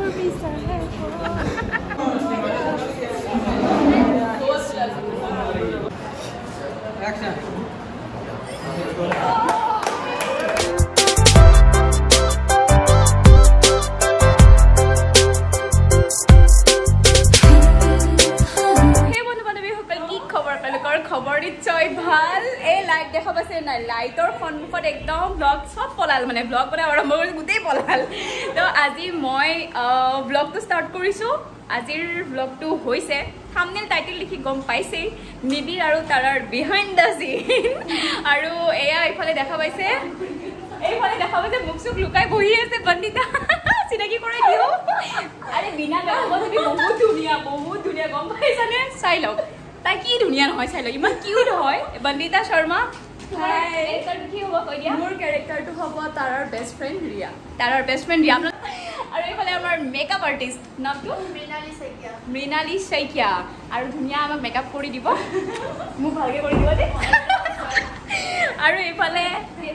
Action. দেখা পাইছে নাই লাইটৰ সন্মুখত একদম ব্লগ সব পলাল মানে ব্লগ বনাই আৰম্ভ কৰি গোটেই পলাল তো আজি মই ব্লগটো ষ্টাৰ্ট কৰিছো আজিৰ ব্লগটো হৈছে থাম্বনেল টাইটেল লিখি গম পাইছে নিবিৰ আৰু তাৰাৰ বিহাইণ্ড দা সিন আৰু এয়া ইফালে দেখা পাইছে মুখ চুক লুকাই বহি আছে বন্দিতা চিনাকি কৰি দিও আৰে বিনা গাবি বহুত ধুনীয়া গম পাইছানে চাই লওক তাই কি ধুনীয়া নহয় চাই লওক ইমান কিউট হয় বন্দিতা শৰ্মা মোৰ কেৰেক্টাৰটো হ'ব তাৰাৰ বেষ্ট ফ্ৰেণ্ড ৰিয়া আৰু এইফালে আমাৰ মেকআপ আৰ্টিষ্ট নামটো মৃণালী শইকীয়া আৰু ধুনীয়া আমাক মেকআপ কৰি দিব মোক ভালকে কৰি দিব দেই আৰু এইফালে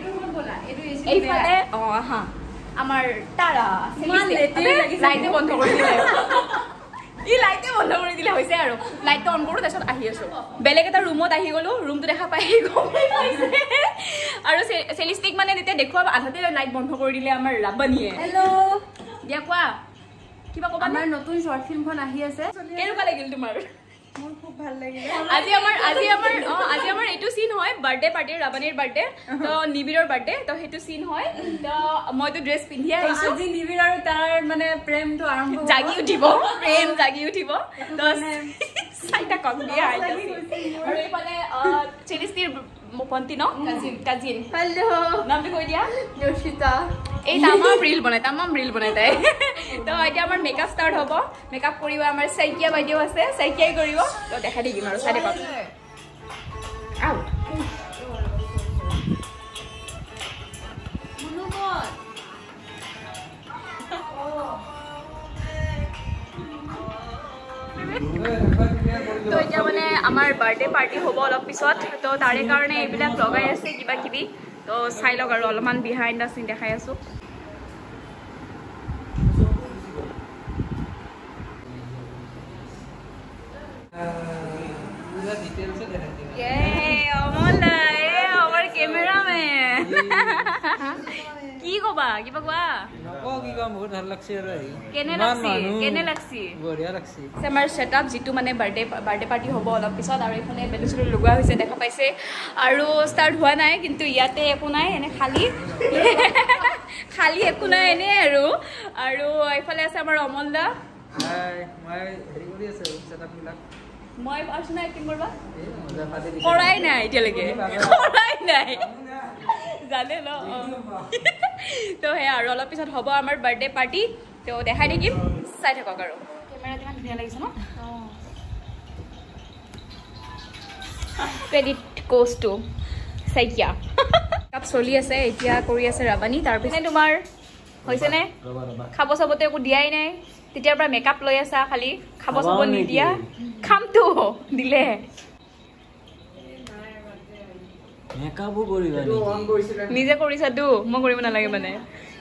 হা আমাৰ তাৰা লাইটে বন্ধ কৰি দিলে লাইটে বন্ধ কৰি দিলে হৈছে আৰু লাইটটো অন কৰোঁ তাৰপিছত আহি আছো বেলেগ এটা ৰুমত আহি গ'লো ৰুমটো দেখা পাই আৰু চেলিষ্টিক মানে তেতিয়া দেখুৱাব আধাতে লাইট বন্ধ কৰি দিলে আমাৰ ৰাবানীয়ে হেল্ল' দিয়া কোৱা কিবা ক'বা আমাৰ নতুন শৰ্ট ফিল্মখন আহি আছে কেনেকুৱা লাগিল তোমাৰ মোৰ খুব ভাল লাগিল আজি আমাৰ এইটো সিন হয় বাৰ্থডে পাৰ্টি ৰাবানীৰ বাৰ্থডে তো নিবিৰৰ বাৰ্থডে তো সেইটো সিন হয় তো মইতো ড্ৰেছ পিন্ধি আহিছো আজি নিবিৰ আৰু তাৰ মানে প্ৰেমটো আৰম্ভ জাগি উঠিব তো চাইটা কম দিয়া আৰু এইফালে চেলিষ্টিৰ পন্তি ন কাজিন হেল্ল' নামটো কৈ দিয়া যোশিতা এই তামাম ৰিল বনাই তাই তো এতিয়া আমাৰ মেকআপ ষ্টাৰ্ট হ'ব মেকআপ কৰিব আমাৰ শইকীয়া বাইদেউ আছে শইকীয়াই কৰিব তো দেখা দিম আৰু চাই দেখক আউট তো এতিয়া মানে আমাৰ বাৰ্থডে পাৰ্টি হ'ব অলপ পিছত তো তাৰে কাৰণে এইবিলাক লগাই আছে কিবা কিবি তো চাই লওক আৰু অলপমান বিহাইণ্ড দা সিন দেখাই আছো আমাৰ কেমেৰামেন কি কবা কিবা কোৱা বহুত ভাল লাগছে আৰু কেনে লাগছি বঢ়িয়া লাগছি আমাৰ সেটআপ যেটো মানে বাৰ্থডে পাৰ্টি হ'ব অলপ পিছত আৰু এখানে বেলুন লগোৱা হৈছে দেখা পাইছে আৰু ষ্টাৰ্ট হোৱা নাই কিন্তু ইয়াতে একো নাই এনে খালি একো নাই এনে আৰু এইফালে আছে আমাৰ অমলদা মই হেৰি কৰি আছে সেটআপ বিলাক মই পাৰ্সোনাল এক্টিং কৰবা কৰাই নাই এতিয়ালৈকে জানে ন তো হে আৰু অলপ পিছত হ'ব আমাৰ বাৰ্থডে পাৰ্টি তো দেখাই দিম চাই থাকক আৰু কেমেৰা কিমান ধুনীয়া লাগিছে ন credit goes to Saikia cup চলি আছে এতিয়া কৰি আছে ৰাবানী তাৰপিছত তোমাৰ হৈছেনে খাব চাবতে একো দিয়াই নাই তেতিয়াৰ পৰা মেকআপ লৈ আছা খালি খাব চাব নিদিয়া খামটো দিলে মেকআপো কৰিবা নিজে কৰিছা তো মই কৰিব নালাগে মানে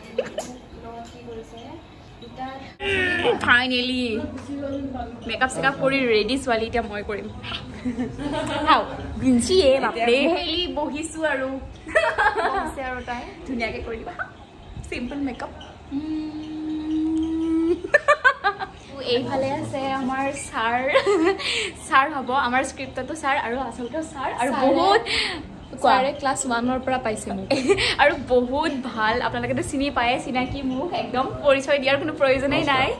ফাইনেলি মেকআপ চেকআপ কৰি ৰেডি ছোৱালী এতিয়া মই কৰিম হাও বিঞ্চিয়ে বাপৰে হেলি বহিছো আৰু তাই ধুনীয়াকে কৰিবা সিম্পল মেকআপ এইফালে আছে আমাৰ ছাৰ হ'ব আমাৰ স্ক্ৰিপ্টতো ছাৰ আৰু আচলতে ছাৰ আৰু বহুত ছাৰে ক্লাছ 1 পৰা পাইছে মোক আৰু বহুত ভাল আপোনালোকেতো চিনি পায় চিনাকি মোক একদম পৰিচয় দিয়াৰ কোনো প্ৰয়োজনেই নাই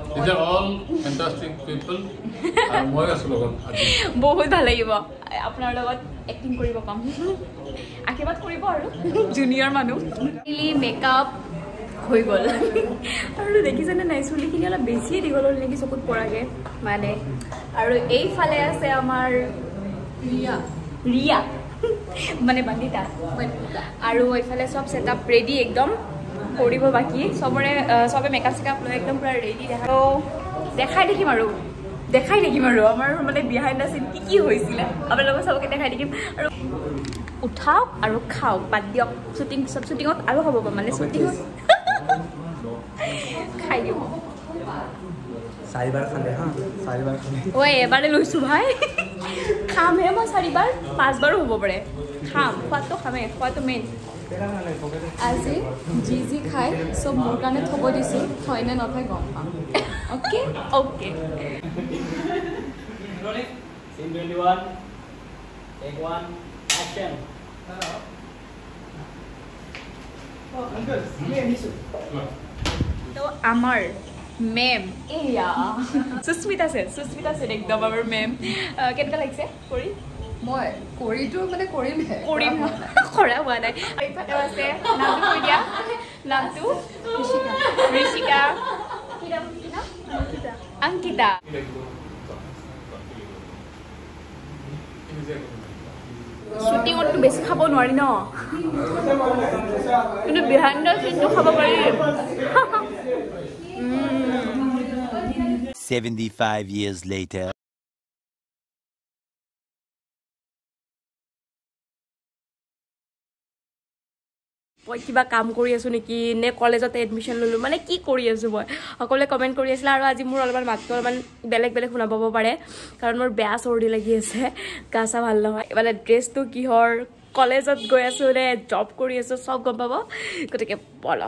বহুত ভাল লাগিব আপোনাৰ লগত এক্টিং কৰিব পাম আশীৰ্বাদ কৰিব আৰু জুনিয়ৰ মানুহ মেকআপ হৈ গ'ল আৰু দেখিছেনে নাই চুলিখিনি অলপ বেছিয়ে দীঘল হ'ল নেকি চকুত পৰাগে মানে আৰু এইফালে আছে আমাৰ ৰিয়া মানে বন্দিতা আৰু এইফালে সব সেটআপ ৰেডি একদম কৰিব বাকি সবে মেকআপ চেকআপ লৈ একদম পুৰা ৰেডি দেখাই দেখিম আৰু আমাৰ মানে বিহাইণ্ড দা সিন কি হৈছিলে আপোনালোকক সবকে দেখাই দেখিম আৰু উঠাওক আৰু খাওক বাদ দিয়ক শ্বুটিঙত আৰু হ'ব মানে শ্বুটিঙত খাই দিওঁ 4 খালে হা 4 বাৰ খালে ওই এবারে লইছো ভাই খাম হে মই 4 বাৰ 5 বাৰো হ'ব পাৰে খাম খোৱাটো খামে খোৱাটো মেইন আজি জি খাই সব মোৰ কাৰণে থব দিছে থয় নে নথয় গম পাম okay okay Scene 21 take 1 action তো আমার মেম এয়া সুস্মিতা সে একদম আমার মেম কেনেকা লাগছে কৰি মই কৰিটো মানে কৰিম কৰা হোৱা নাই এইফালে আছে নামটো কৈ দিয়া নামটো ঋষিকা কি নাম অংকিতা শ্বুটিঙতটো বেছি খাব নোৱাৰি ন কিন্তু বিহাইণ্ড চিনটো খাব পাৰি 75 years later মই কিবা কাম কৰি আছো নেকি নে কলেজতে এডমিশন ললো মানে কি কৰি আছো মই সকলোৱে কমেন্ট কৰি আছিল আৰু আজি মোৰ অলপমান মাতটো অলপমান বেলেগ শুনা পাব পাৰে কাৰণ মোৰ বেয়া চৰ্দি লাগি আছে গাছা ভাল নহয় মানে ড্ৰেছটো কিহৰ কলেজত গৈ আছো নে জব কৰি আছো সব গম পাব গতিকে বলক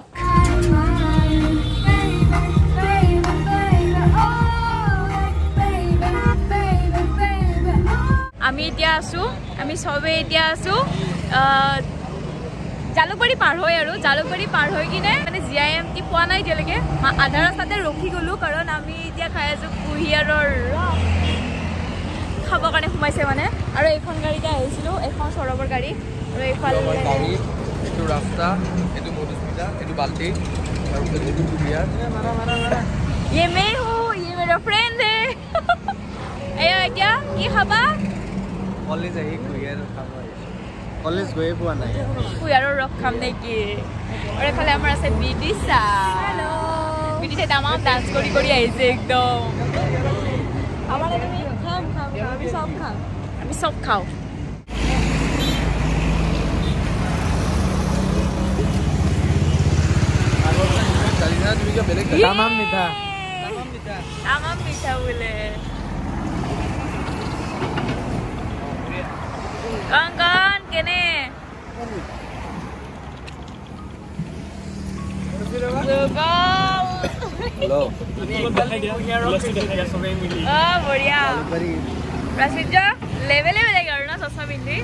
আমি এতিয়া আছো আমি সবে এতিয়া আছো জালুকবাৰী পাৰ হৈ কিনে মানে জিআইএমটি পোৱা নাই এতিয়ালৈকে আধা ৰাস্তাতে ৰখি গ'লো কাৰণ আমি এতিয়া খাই আছো কুহিয়াৰৰ খাবৰ কাৰণে সোমাইছে মানে আৰু এইখন গাড়ীতে আহিছিলোঁ এখন সৰবৰ গাড়ী আৰু এইফালে এইটো ৰাস্তা এইটো মধুস্মিতা এইটো বাল্টি আৰু এইটো কুহিয়াৰ ये मैं हूँ ये मेरा फ्रेंड है এয়া এতিয়া কি খাবা কলেজ আহি কুহিয়াৰ খাব কলেজ গৈ পোৱা নাই কুহিয়াৰৰ ৰস খাম নেকি আৰু এইফালে আমাৰ আছে বিদিশা হেল্ল' বিদিশা তামাম ডান্স কৰি আহিছে একদম আমাৰ আমি খাম আমি সব খাওঁ তুমি কিয় বেলেগ তামাম মিঠা বোলে কন কেনে বঢ়িয়া প্ৰাচুৰ্য লেভেলে বেলেগ আৰু ন চচমা পিন্ধি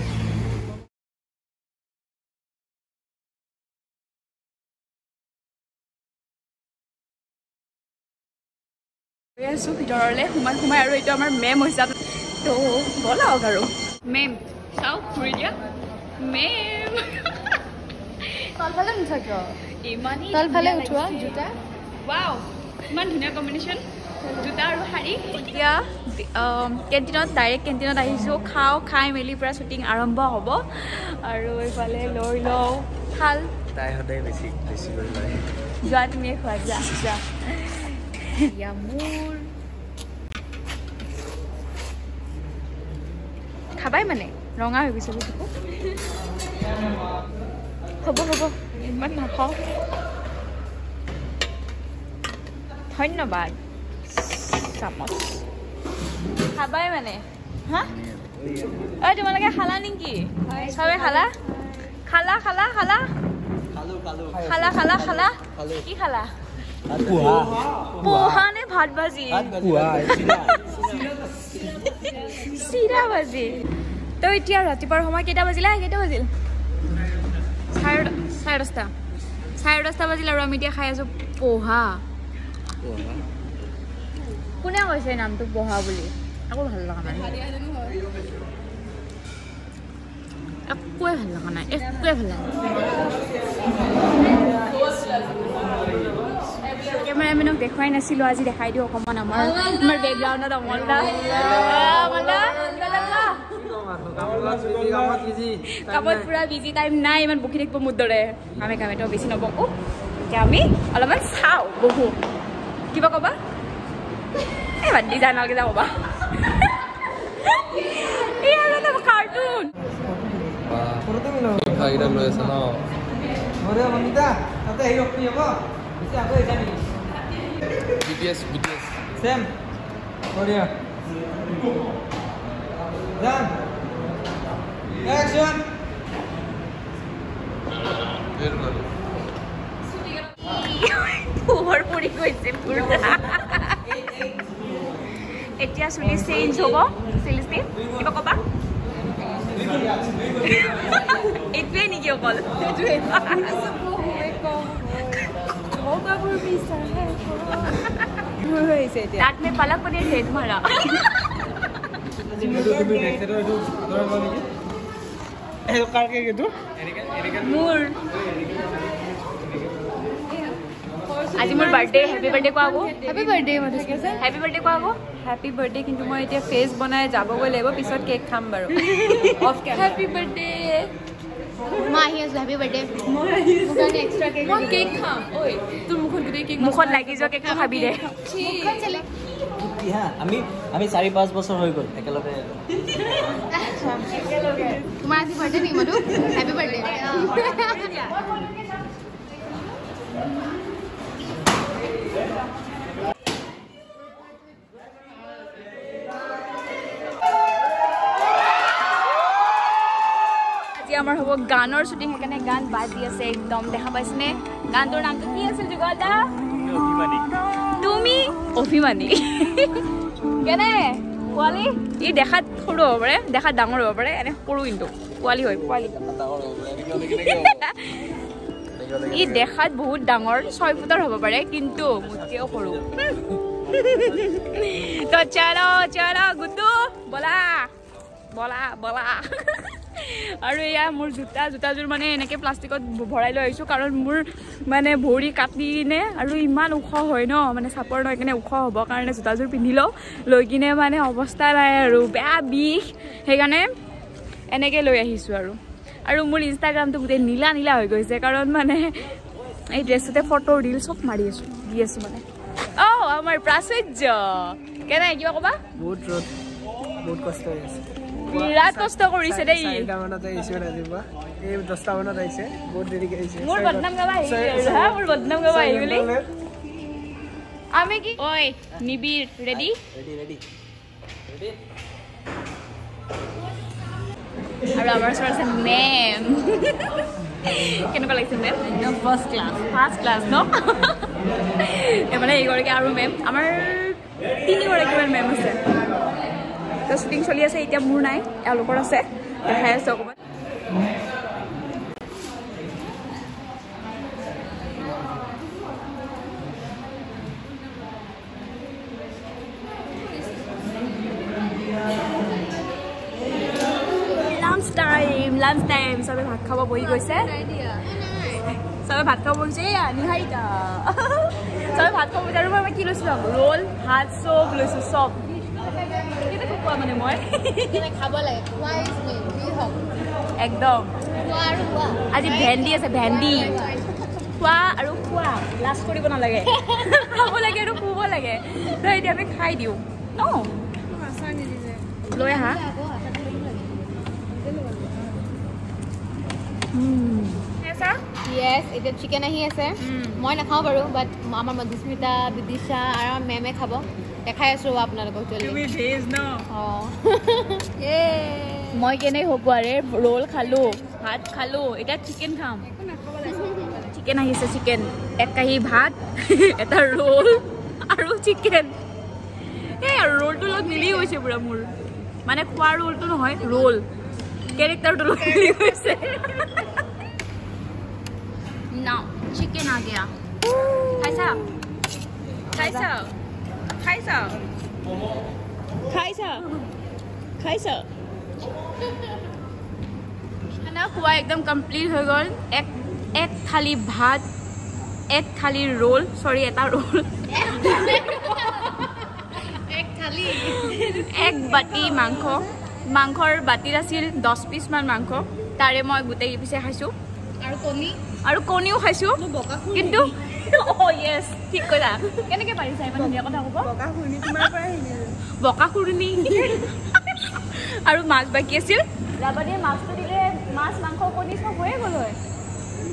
আছো ভিতৰলৈ সোমাই আৰু এইটো আমাৰ মেম হৈছে তো বলক আৰু মেম চাও ঘূৰি দিয়া মেম তলফালে নুঠা কিয় ইমানেই তলফালে উঠোৱা জোতা ৱাও ইমান ধুনীয়া কম্বিনেশ্যন জোতা আৰু শাৰী এতিয়া কেণ্টিনত ডাইৰেক্ট কেণ্টিনত আহিছোঁ খাই মেলি পৰা শ্বুটিং আৰম্ভ হ'ব আৰু এইফালে লৈ লওঁ থাল তাই সদায় বেছি কৰি লয় যোৱা তুমিয়ে খোৱা যা ইয়া মোৰ খাবাই মানে ৰঙা হৈ গৈছে হ'ব ইমান নাখাওঁ ধন্যবাদ চামচ খাবাই মানে হা ঐ তোমালোকে খালা নেকি চবে খালা কি খালা পোহা নে ভাত ভাজি চিৰা ভাজি তো এতিয়া ৰাতিপুৱাৰ সময় কেইটা বাজিল 10:30 বাজিল আৰু আমি এতিয়া খাই আছো পোহা কোনে কৈছে নামটো পোহা বুলি একো ভাল লগা নাই একোৱে ভাল লগা নাই কেমেৰামেনক দেখুৱাই নাছিলো আজি দেখাই দিওঁ অকণমান আমাৰ বেকগ্ৰাউণ্ডত অমলদা কামত পুৰা বিজি টাইম নাই ইমান বকি থাকিব মোৰ দৰে কামেতো বেছি নবকো এতিয়া আমি অলপমান চাওঁ বহু কিবা ক'বা বাদ দি যায় নালাগে যাবা কাৰ্টুন লৈ আছে ন BTS Sam. Korea. Done. Action. পোহৰ পৰি গৈছে পুৰা এতিয়া চুলি চেঞ্জ হ'ব চিলিষ্টি কিবা ক'বা এইটোৱে নেকি অকল दांत में पलक पनीर है तुम्हारा आज मोर बर्थडे हैप्पी बर्थडे को आगो happy birthday Madhusmita happy birthday को आगो हैप्पी बर्थडे किंतु मैं इतना फेस बनाए जाबगৈ লাগিব পিছত কেক খাম বাৰু off camera happy birthday Mahi आज हैप्पी बर्थडे मुखन एक्स्ट्रा केक मैं केक खाम ओए तू मुखन गुटे केक मुखन লাগি जो केक খাবি দে मुखन चले হ্যাঁ আমি 4-5 বছর হৈ গল একেলগে তোমার আজি বার্থডে নি মধু হ্যাপি বার্থডে আমাৰ হ'ব গানৰ শুটিং হেকানে গান বাজি আছে একদম দেখা পাইছনে গানটোৰ নামটো কি আছিল যুগলদা তুমি অভিমানী কেনে পোৱালি ই দেখাত সৰু হ'ব পাৰে দেখাত ডাঙৰ হ'ব পাৰে এনে সৰু কিন্তু পোৱালি হয় পোৱালি ই দেখাত বহুত ডাঙৰ 6 ফুটৰ হ'ব পাৰে কিন্তু মুটকেও সৰু তো চলো চলো গুটু বলা বলা বলা আৰু এয়া মোৰ জোতাযোৰ মানে এনেকৈ প্লাষ্টিকত ভৰাই লৈ আহিছোঁ কাৰণ মোৰ মানে ভৰি কাটিনে আৰু ইমান ওখ হয় ন মানে চাপৰ নহয় কিনে ওখ হ'ব কাৰণে জোতাযোৰ পিন্ধি লৈ কিনে মানে অৱস্থা নাই আৰু বেয়া বিষ সেইকাৰণে এনেকৈ লৈ আহিছোঁ আৰু মোৰ ইনষ্টাগ্ৰামটো গোটেই নীলা নীলা হৈ গৈছে কাৰণ মানে এই ড্ৰেছতে ফটো ৰিল চব মাৰি আছোঁ দি আছোঁ মানে আমাৰ প্ৰাচুৰ্য কেনে কিবা ক'বা বহুত ৰ'দ বহুত কষ্ট হৈ আছে বিৰাট কষ্ট কৰিছে দেই 4টা মানত আহিছে ৰাতিপুৱা এই 10টা মানত আহিছে বহুত দেৰিকৈ আহিছে মোৰ বদনাম গাবা মোৰ বদনাম গাবা বুলি আমি কি ঐ নিবিৰ ৰেডি আৰু আমাৰ ওচৰত আছে মেম কেনেকুৱা লাগিছে মেম একদম ফাৰ্ষ্ট ক্লাছ ন মানে এইগৰাকী আৰু মেম আমাৰ 3গৰাকীমান মেম আছে তো শুটিং চলি আছে এতিয়া মোৰ নাই এওঁলোকৰ আছে দেখাই আছোঁ অকণমান লাঞ্চ টাইম চবে ভাত খাব বহি গৈছে চবে ভাত খাব বহিছে নিহাৰিতা চবে ভাত খাব বহিছে আৰু মই কি লৈছোঁ ৰোল ভাত চব লৈছোঁ চব মানে মই খাব লাগে একদম আজি ভেন্দি আছে ভেন্দি খোৱা আৰু খোৱা লাজ কৰিব নালাগে খাব লাগে আৰু শুব লাগে তো এতিয়া আমি খাই দিওঁ লৈ আহা Yes, it's chicken ahi ase. Moi na khao baru, but amar Madhusmita, Bidisha, aram meme khabo. Dekhai asu apnalok choli. Tumi veg no. Oh. Yay. Moi kene hobo are roll khalo, bhat khalo. Eta chicken kham. Chicken ahi ase chicken. Ek kahi bhat, eta roll, aru chicken. Hey, roll to log mili hoise pura mur. Mane khwa roll to nohoy roll. Character to log mili hoise. Now, chicken आ गया. खाइसा? खाइसा? खाइसा? खाइसा? खाइसा? खाना खुआ एकदम complete हो गल. एक थाली भात, एक थाली रोल, सॉरी एटा रोल. एक थाली. एक बाटी मांखो. मांखर बाटी আছিল 10 পিস মান মাংস. তাৰে মই গুটেই পিছে খাইছো. আৰু কণীও খাইছো কিন্তু ও ইয়েস ঠিক কলা কেনেকে পাৰিছা ইমান ধুনীয়া কথা ক'ব বকা খুৰণি আৰু মাছ বাকি আছিল ৰাবাদে মাছটো দিলে মাছ মাংস কণী সব হৈ গল হয়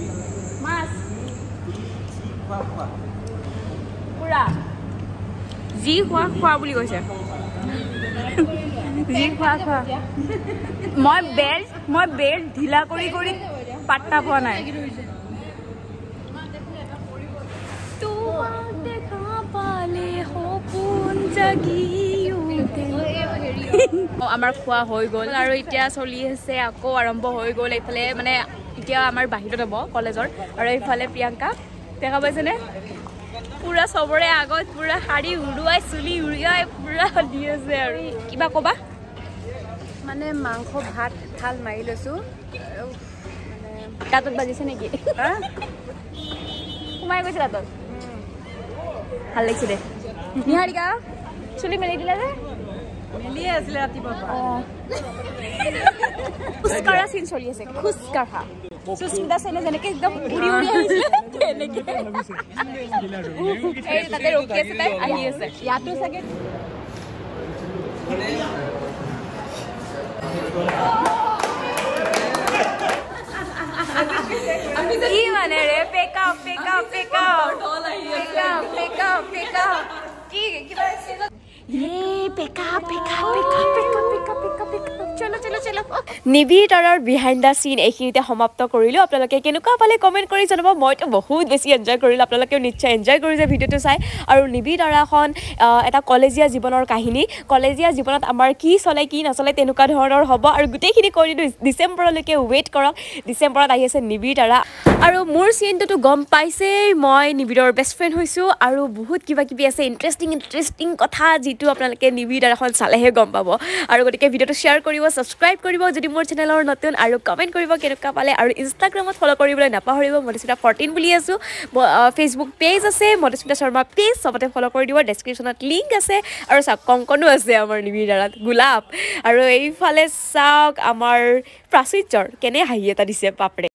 মাছ পুৰা যি খোৱা খোৱা বুলি কৈছে যি খোৱা খোৱা মই বেল্ট ঢিলা কৰি কৰি পাত্তা পোৱা নাই আমাৰ খোৱা হৈ গ'ল আৰু এতিয়া চলি আছে আকৌ আৰম্ভ হৈ গ'ল এইফালে মানে এতিয়া আমাৰ বাহিৰত হ'ব কলেজৰ আৰু এইফালে প্ৰিয়ংকা দেখা পাইছেনে পুৰা চবৰে আগত পুৰা শাৰী উৰুৱাই চুলি উৰুৱাই পুৰা দি আছে আৰু কিবা ক'বা মানে মাংস ভাত থাল মাৰি লৈছোঁ দাঁতত বাজিছে নেকি সোমাই গৈছে দাঁতত ভাল লাগিছে দে নিহাৰিকা চুলি মেলি দিলে যে মেলিয়ে আছিলে ৰাতিপুৱা খোজকাঢ়া চিন চলি আছে খোজকাঢ়া সুস্মিতা সেনে যেনেকে একদম উৰি উৰি আহিছিলে তেনেকে এই তাতে ৰখি আছে তাই আহি আছে ইয়াতো চাগে কি মানে ৰে পেকা পেকা পেকা পেকা পেকা পেকা কি কিবা নিবিৰ আৰুৰ বিহাইণ্ড দ্য চিন এইখিনিতে সমাপ্ত কৰিলোঁ আপোনালোকে কেনেকুৱা পালে কমেণ্ট কৰি জনাব মইতো বহুত বেছি এনজয় কৰিলোঁ আপোনালোকেও নিশ্চয় এনজয় কৰিছে ভিডিঅ'টো চাই আৰু নিবিৰ আৰুখন এটা কলেজীয়া জীৱনৰ কাহিনী কলেজীয়া জীৱনত আমাৰ কি চলে কি নচলে তেনেকুৱা ধৰণৰ হ'ব আৰু গোটেইখিনি কৰি দিওঁ ডিচেম্বৰলৈকে ৱেইট কৰক ডিচেম্বৰত আহি আছে নিবিৰ আৰু মোৰ চিনটোতো গম পাইছেই মই নিবিৰৰ বেষ্ট ফ্ৰেণ্ড হৈছোঁ আৰু বহুত কিবা কিবি আছে ইণ্টাৰেষ্টিং কথা যিটো আপোনালোকে নিবিৰ আৰুখন চালেহে গম পাব আৰু গতিকে ভিডিঅ'টো শ্বেয়াৰ কৰিব ছাবস্ক্ৰাইব কৰিব যদি মোৰ চেনেলৰ নতুন আৰু কমেণ্ট কৰিব কেনেকুৱা পালে আৰু ইনষ্টাগ্ৰামত ফ'ল' কৰিবলৈ নাপাহৰিব মধুস্মিতা 14 বুলি আছোঁ ফেচবুক পেজ আছে মধুস্মিতা শৰ্মা পেজ চবতে ফ'ল' কৰি দিব ডেছক্ৰিপশ্যনত লিংক আছে আৰু চাওক কংকনো আছে আমাৰ নিবিৰ দাৰাত গোলাপ আৰু এইফালে চাওক আমাৰ প্ৰাচুৰ্যৰ কেনে হাঁহি এটা দিছে বাপৰে